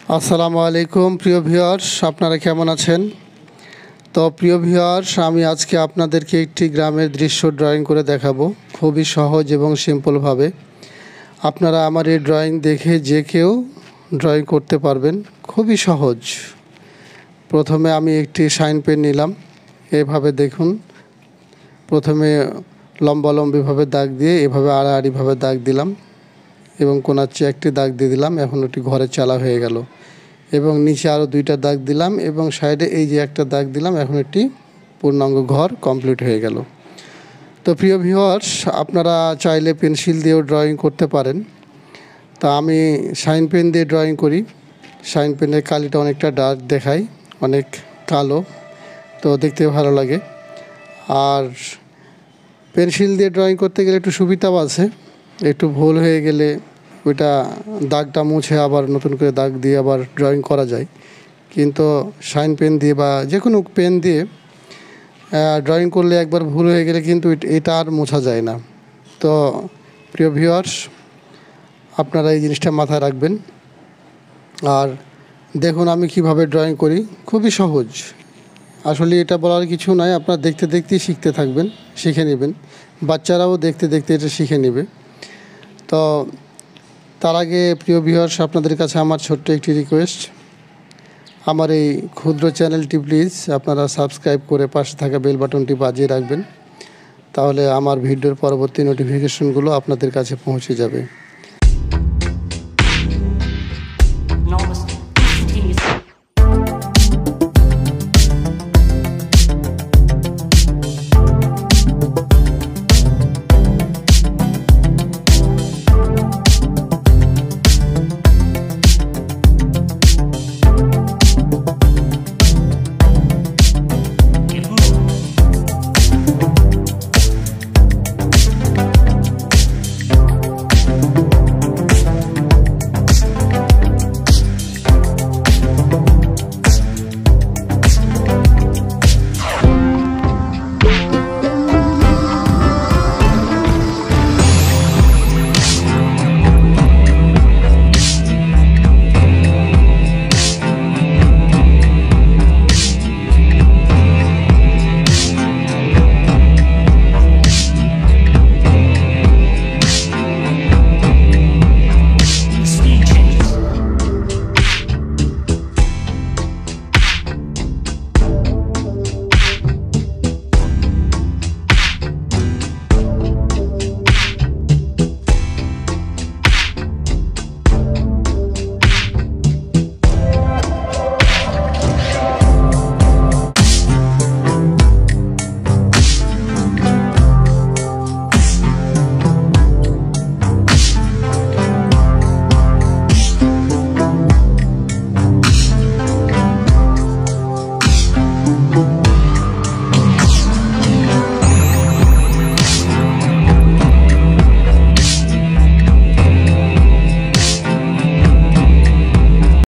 আসসালামু আলাইকুম প্রিয় ভিউয়ার্স, আপনারা কেমন আছেন? তো প্রিয় ভিউয়ার্স, আমি আজকে আপনাদেরকে একটি গ্রামের দৃশ্য ড্রয়িং করে দেখাবো খুবই সহজ এবং সিম্পলভাবে। আপনারা আমার এই ড্রয়িং দেখে যে কেউ ড্রয়িং করতে পারবেন, খুবই সহজ। প্রথমে আমি একটি শাইন পেন নিলাম, এভাবে দেখুন। প্রথমে লম্বালম্বিভাবে দাগ দিয়ে এভাবে আড়াআড়িভাবে দাগ দিলাম এবং কোনার চেয়ে একটি দাগ দিয়ে দিলাম। এখন ওটি ঘরের চালা হয়ে গেল এবং নিচে আরও দুইটা দাগ দিলাম এবং সাইডে এই যে একটা দাগ দিলাম। এখন একটি পূর্ণাঙ্গ ঘর কমপ্লিট হয়ে গেল। তো প্রিয় ভিউয়ার্স, আপনারা চাইলে পেন্সিল দিয়েও ড্রয়িং করতে পারেন। তা আমি শাইন পেন দিয়ে ড্রয়িং করি। শাইন পেনের কালিটা অনেকটা ডার্ক দেখায়, অনেক কালো, তো দেখতে ভালো লাগে। আর পেন্সিল দিয়ে ড্রয়িং করতে গেলে একটু সুবিধাও আছে, একটু ভুল হয়ে গেলে ওইটা দাগটা মুছে আবার নতুন করে দাগ দিয়ে আবার ড্রয়িং করা যায়। কিন্তু শাইন পেন দিয়ে বা যে কোনো পেন দিয়ে ড্রয়িং করলে একবার ভুল হয়ে গেলে কিন্তু এটা আর মোছা যায় না। তো প্রিয় ভিউয়ার্স, আপনারা এই জিনিসটা মাথায় রাখবেন। আর দেখুন আমি কিভাবে ড্রয়িং করি, খুবই সহজ। আসলে এটা বলার কিছু নয়, আপনারা দেখতে দেখতেই শিখতে থাকবেন, শিখে নেবেন। বাচ্চারাও দেখতে দেখতে এটা শিখে নেবে। তো তার আগে প্রিয় ভিউয়ার্স, আপনাদের কাছে আমার ছোট্ট একটি রিকোয়েস্ট, আমার এই ক্ষুদ্র চ্যানেলটি প্লিজ আপনারা সাবস্ক্রাইব করে পাশে থাকা বেল বাটনটি বাজিয়ে রাখবেন। তাহলে আমার ভিডিওর পরবর্তী নোটিফিকেশনগুলো আপনাদের কাছে পৌঁছে যাবে।